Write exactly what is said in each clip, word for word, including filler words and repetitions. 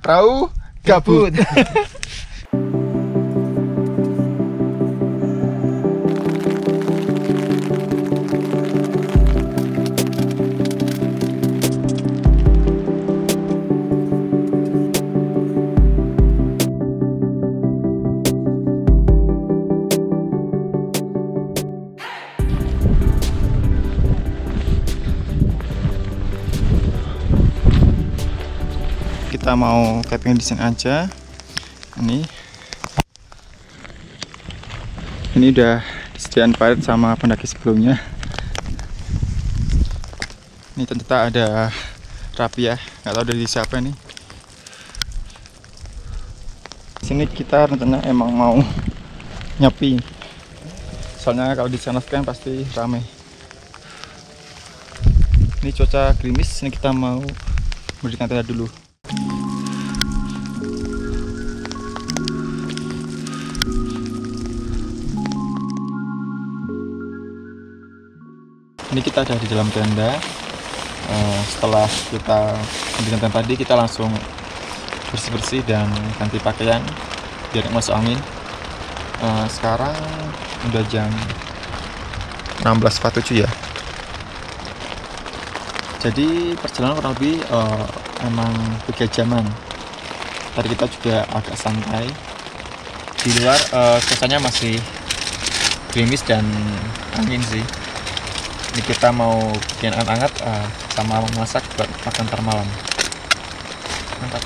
perahu gabut. Kita mau camping di sini aja. Ini ini udah disediakan parit sama pendaki sebelumnya. Ini ternyata ada rapiah, nggak tahu dari siapa nih. Sini kita rencananya emang mau nyepi, soalnya kalau di sana kan pasti rame. Ini cuaca gerimis, ini kita mau berdirikan tenda dulu. Ini kita ada di dalam tenda. Uh, setelah kita mendirikan tenda tadi, kita langsung bersih-bersih dan ganti pakaian biar masuk angin. Uh, sekarang udah jam enam belas empat puluh tujuh ya. Jadi perjalanan kurang lebih uh, emang tiga jaman. Tadi kita juga agak santai. Di luar uh, cuacanya masih gerimis dan angin sih. Ini kita mau bikin anget-anget uh, sama memasak buat makan ntar malam. Mantap.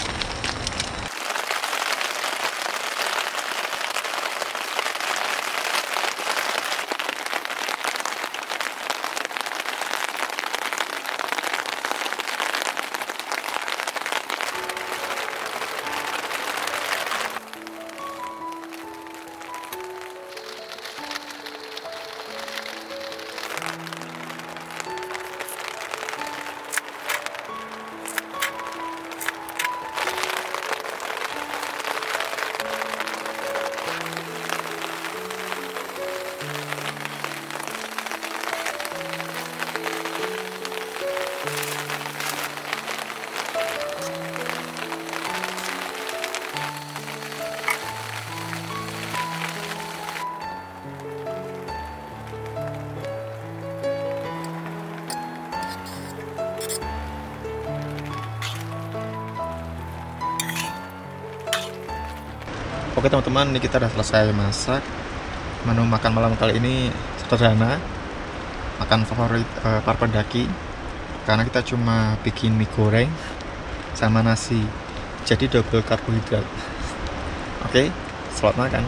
Oke teman-teman, ini kita udah selesai masak. Menu makan malam kali ini sederhana, makan favorit uh, para pendaki, karena kita cuma bikin mie goreng sama nasi, jadi double karbohidrat. Oke, selamat makan.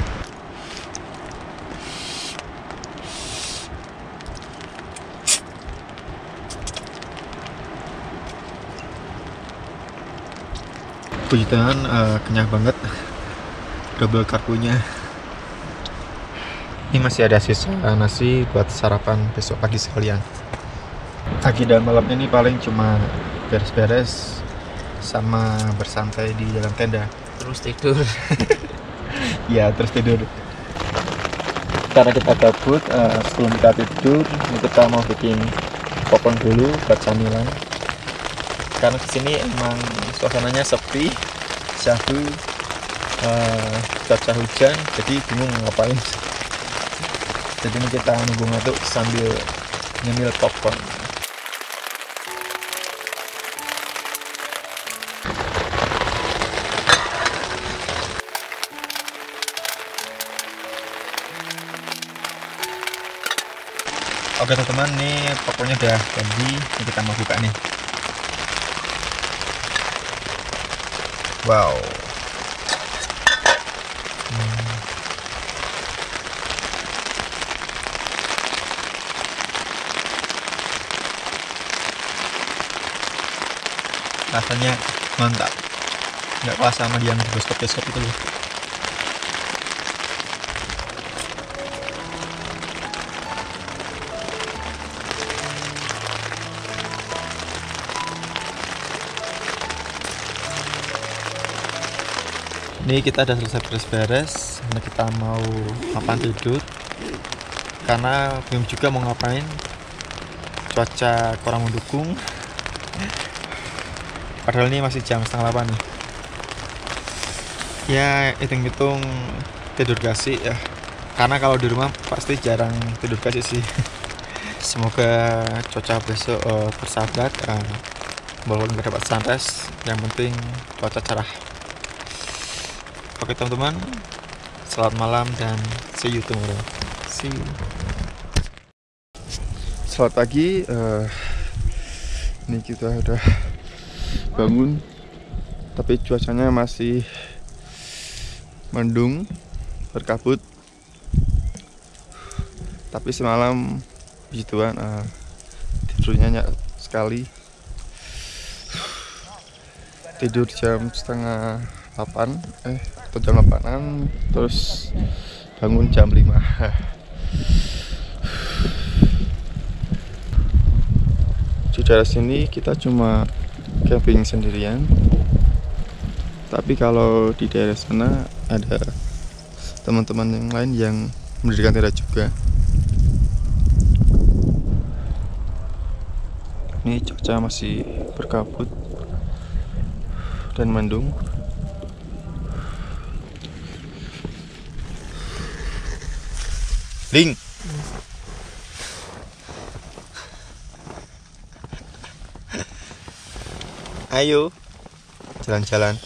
Puji Tuhan, uh, kenyang banget. Double karbonya. Ini masih ada sisa nasi buat sarapan besok pagi sekalian. Agenda malam ini paling cuma beres-beres sama bersantai di dalam tenda. Terus tidur. Ya, terus tidur. Karena kita gabut, uh, sebelum kita tidur, kita mau bikin popcorn dulu buat camilan. Karena di sini emang suasananya sepi, syahdu. Uh, cuaca hujan, jadi bingung ngapain. Jadi ini kita nunggu ngantuk sambil nyemil popcorn. Oke teman-teman, nih popcornnya udah jadi. Ini kita mau buka nih. Wow. Hmm. Rasanya mantap, nggak kalah sama yang di bioskop-bioskop itu loh. Ini kita udah selesai beres-beres, nah kita mau makan tidur karena belum juga mau ngapain, cuaca kurang mendukung. Padahal ini masih jam setengah delapan nih. Ya hitung-hitung tidur kasih ya, karena kalau di rumah pasti jarang tidur kasih sih. Semoga cuaca besok uh, bersahabat, uh, walaupun nggak dapat sunrise, yang penting cuaca cerah. Oke teman-teman, selamat malam dan see you tomorrow. See you. Selamat pagi, uh, ini kita udah bangun, tapi cuacanya masih mendung, berkabut. Tapi semalam puji Tuhan, uh, tidurnya nyenyak sekali. Tidur jam setengah delapan, eh atau jam delapanan, terus bangun jam lima. Di daerah sini kita cuma camping sendirian, tapi kalau di daerah sana ada teman-teman yang lain yang mendirikan tenda juga. Ini cuaca masih berkabut dan mendung. Ling, ayo jalan-jalan.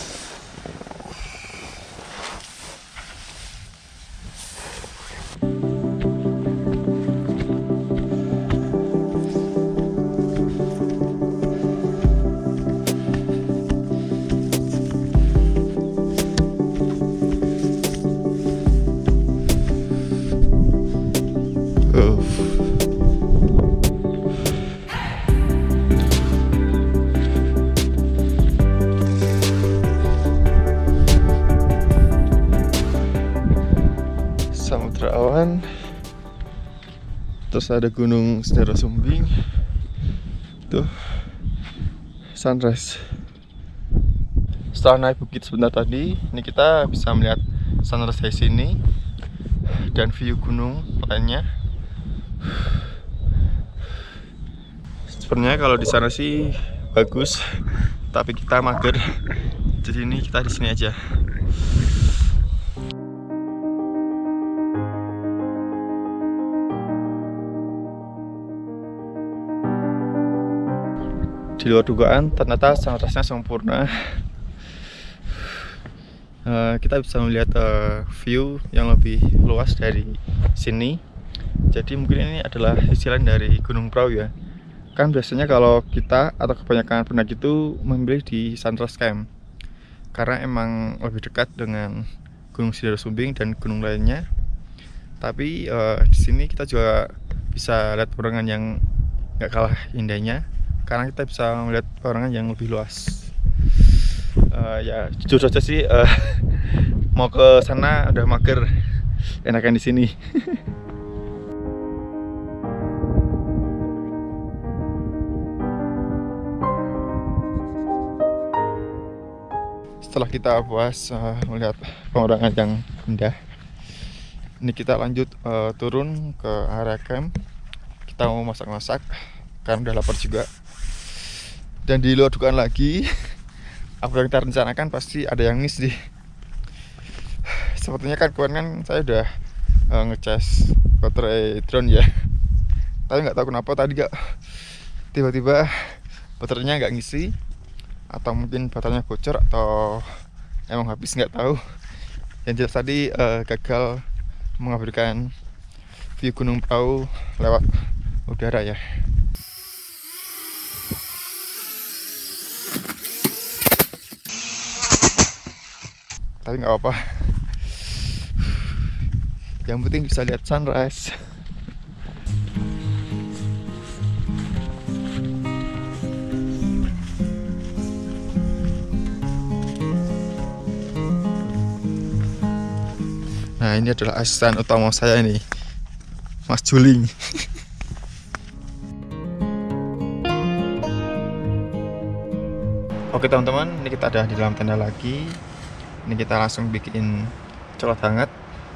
Samudra Awan, terus ada Gunung Sindoro Sumbing, tuh sunrise. Setelah naik bukit sebentar tadi, ini kita bisa melihat sunrise dari sini dan view gunung lainnya. Sebenarnya kalau di sana sih bagus, tapi kita mager, jadi ini kita di sini aja. Di luar dugaan, ternyata sunrise-nya sempurna. Uh, kita bisa melihat uh, view yang lebih luas dari sini. Jadi mungkin ini adalah sisi lain dari Gunung Prau ya. Kan biasanya kalau kita atau kebanyakan pendaki itu memilih di sunrise camp, karena emang lebih dekat dengan Gunung Sindoro Sumbing dan gunung lainnya. Tapi uh, di sini kita juga bisa lihat pemandangan yang nggak kalah indahnya, karena kita bisa melihat pemandangan yang lebih luas. Uh, ya jujur saja sih, uh, mau ke sana udah mager, enakan di sini. Setelah kita puas uh, melihat pemandangan yang indah, ini kita lanjut uh, turun ke area camp. Kita mau masak-masak karena udah lapar juga. Dan di luar dugaan lagi, apa yang kita rencanakan pasti ada yang miss nih. Sepertinya kan kemarin kan saya udah uh, ngecas baterai drone ya, tapi nggak tahu kenapa tadi gak tiba-tiba baterainya nggak ngisi, atau mungkin baterainya bocor atau emang habis, nggak tahu. Yang jelas tadi uh, gagal mengabadikan view Gunung Prau lewat udara ya. Tapi nggak apa-apa, yang penting bisa lihat sunrise. Nah, ini adalah asisten utama saya nih, Mas Juling. Oke teman-teman, ini kita ada di dalam tenda lagi. Ini kita langsung bikin coklat hangat.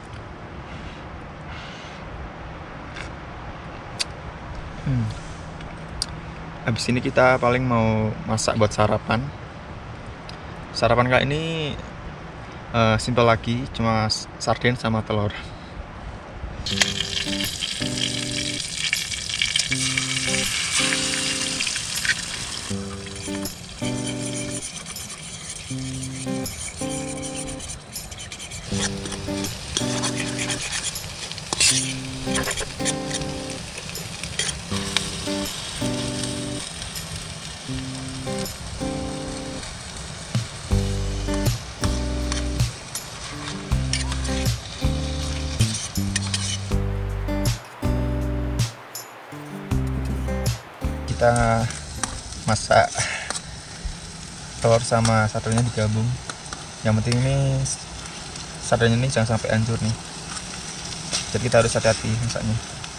Hmm. Habis ini kita paling mau masak buat sarapan. Sarapan kali ini uh, simple lagi, cuma sarden sama telur. Kita masak telur sama sardennya digabung. Yang penting ini sardennya ini jangan sampai hancur nih, jadi kita harus hati-hati masaknya.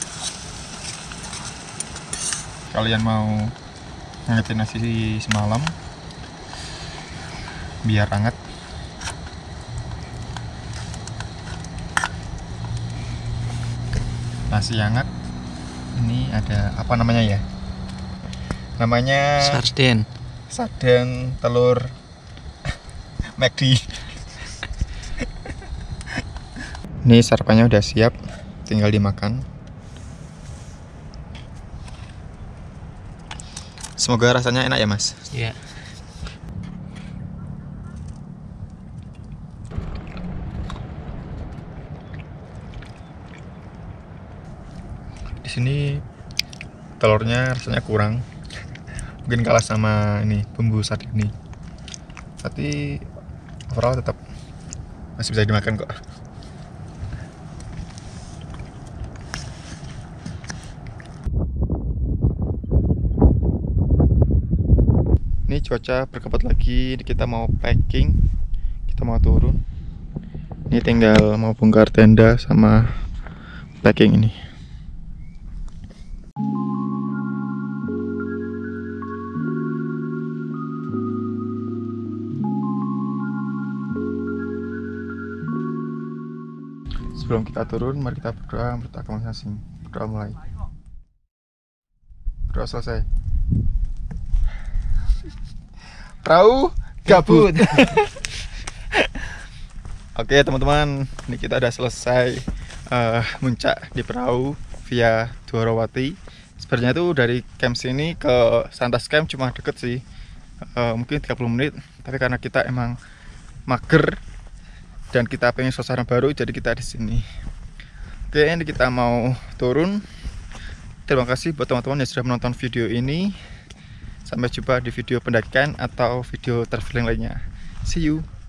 Kalian mau ngangetin nasi semalam biar hangat, nasi hangat. Ini ada apa namanya ya, namanya sarden sarden telur McD. Ini sarapannya udah siap, tinggal dimakan. Semoga rasanya enak ya mas. Iya. Di sini telurnya rasanya kurang, mungkin kalah sama ini bumbu sarden ini, tapi overall tetap masih bisa dimakan kok. Ini cuaca berkabut lagi, kita mau packing, kita mau turun. Ini tinggal mau bongkar tenda sama packing ini. Sebelum kita turun, mari kita berdoa menurut agama masing-masing. Berdoa mulai. Berdoa selesai. Perahu gabut. Oke teman-teman, ini kita udah selesai uh, muncak di perahu via Dwarawati. Sebenarnya tuh dari camp sini ke Santas Camp cuma deket sih, uh, mungkin tiga puluh menit. Tapi karena kita emang mager dan kita pengen suasana baru, jadi kita di sini. Oke, ini kita mau turun. Terima kasih buat teman-teman yang sudah menonton video ini. Sampai jumpa di video pendakian atau video traveling lainnya. See you.